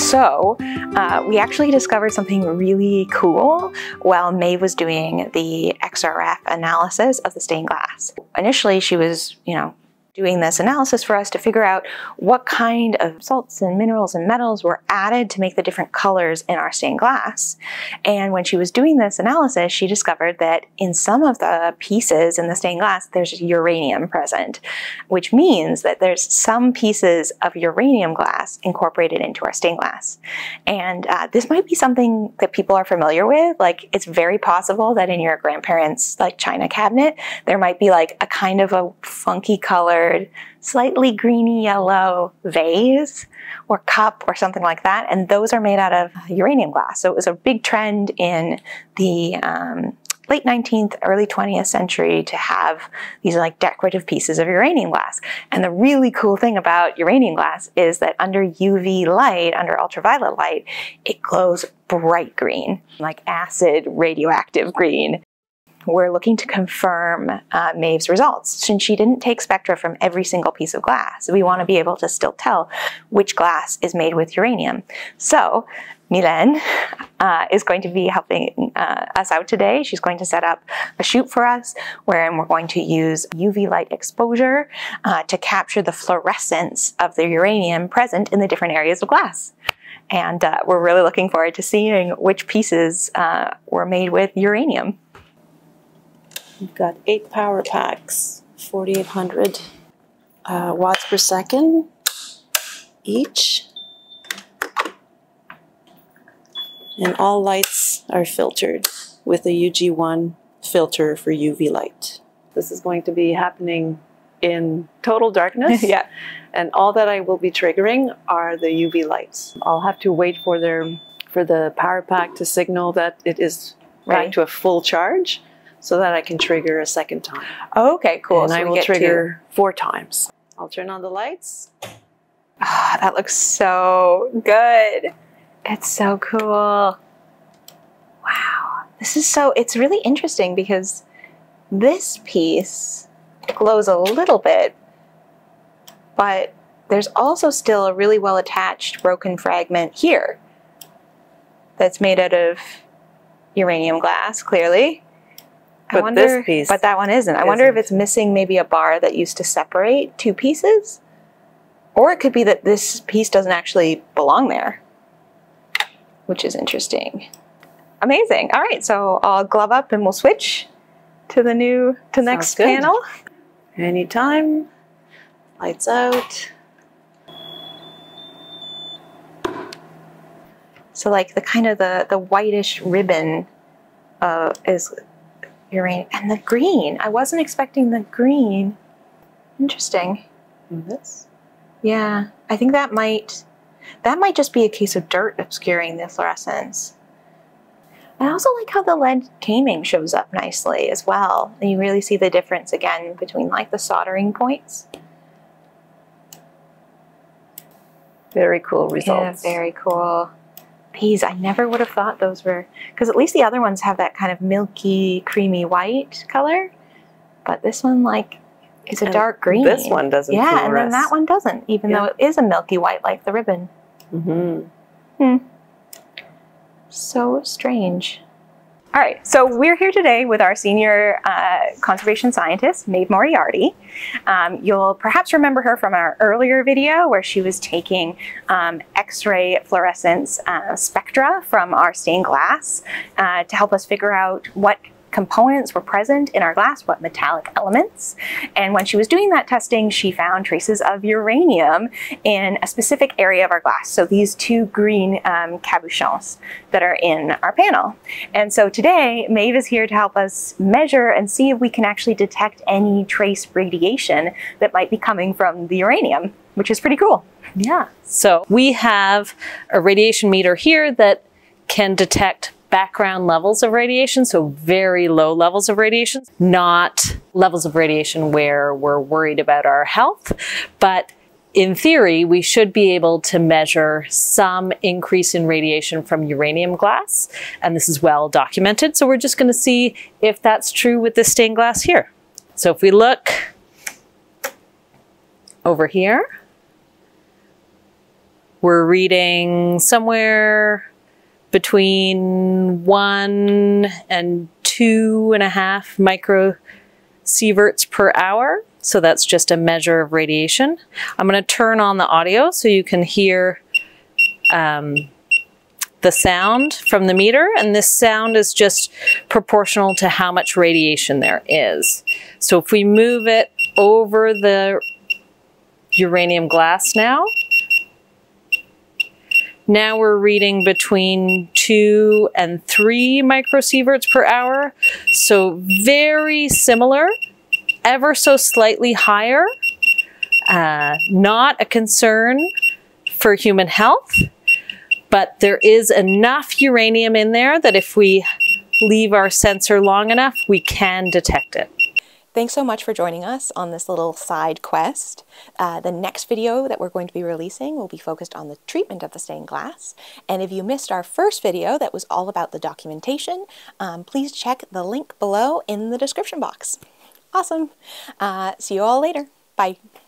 So we actually discovered something really cool while Maeve was doing the XRF analysis of the stained glass. Initially, she was, doing this analysis for us to figure out what kind of salts and minerals and metals were added to make the different colors in our stained glass. And when she was doing this analysis, she discovered that in some of the pieces in the stained glass, there's uranium present, which means that there's some pieces of uranium glass incorporated into our stained glass. And this might be something that people are familiar with. Like, it's very possible that in your grandparents' china cabinet, there might be a kind of a funky color, slightly greeny yellow vase or cup or something like that, and those are made out of uranium glass. So it was a big trend in the late 19th, early 20th century to have these decorative pieces of uranium glass. And the really cool thing about uranium glass is that under UV light, under ultraviolet light, it glows bright green, like acid radioactive green. We're looking to confirm Maeve's results. Since she didn't take spectra from every single piece of glass, we want to be able to still tell which glass is made with uranium. So Mylène is going to be helping us out today. She's going to set up a shoot for us wherein we're going to use UV light exposure to capture the fluorescence of the uranium present in the different areas of glass. And we're really looking forward to seeing which pieces were made with uranium. We've got 8 power packs, 4,800 watts per second each. And all lights are filtered with a UG1 filter for UV light. This is going to be happening in total darkness. Yeah. And all that I will be triggering are the UV lights. I'll have to wait for the power pack to signal that it is back to a full charge, so that I can trigger a second time. Okay, cool. And I will trigger 4 times. I'll turn on the lights. Ah, that looks so good. It's so cool. Wow. It's really interesting because this piece glows a little bit, but there's also still a really well attached broken fragment here that's made out of uranium glass, clearly. But this piece, but that one isn't. I wonder if it's missing maybe a bar that used to separate 2 pieces. Or it could be that this piece doesn't actually belong there, which is interesting. Amazing. All right, so I'll glove up and we'll switch to the next panel. Anytime. Lights out. So the kind of the whitish ribbon is uranium, and the green. I wasn't expecting the green. Interesting. And this? Yeah, I think that might just be a case of dirt obscuring the fluorescence. I also like how the lead taming shows up nicely as well. And you really see the difference again between the soldering points. Very cool results. Yeah, very cool. These, I never would have thought those were, because at least the other ones have that kind of milky, creamy white color, but this one is a dark green. This one doesn't. Yeah, and then that one doesn't, even though it is a milky white like the ribbon. So strange. All right, so we're here today with our senior conservation scientist, Maeve Moriarty. You'll perhaps remember her from our earlier video where she was taking X-ray fluorescence spectra from our stained glass to help us figure out what components were present in our glass, what metallic elements. And when she was doing that testing, she found traces of uranium in a specific area of our glass. So these 2 green cabochons that are in our panel. And so today, Maeve is here to help us measure and see if we can actually detect any trace radiation that might be coming from the uranium, which is pretty cool. Yeah. So we have a radiation meter here that can detect background levels of radiation, so very low levels of radiation, not levels of radiation where we're worried about our health, but in theory, we should be able to measure some increase in radiation from uranium glass, and this is well documented, so we're just going to see if that's true with this stained glass here. So if we look over here, we're reading somewhere between 1 and 2.5 microsieverts per hour. So that's just a measure of radiation. I'm going to turn on the audio so you can hear the sound from the meter, and this sound is just proportional to how much radiation there is. So if we move it over the uranium glass now we're reading between 2 and 3 microsieverts per hour. So very similar, ever so slightly higher. Not a concern for human health, but there is enough uranium in there that if we leave our sensor long enough, we can detect it. Thanks so much for joining us on this little side quest. The next video that we're going to be releasing will be focused on the treatment of the stained glass. And if you missed our first video that was all about the documentation, please check the link below in the description box. Awesome. See you all later. Bye.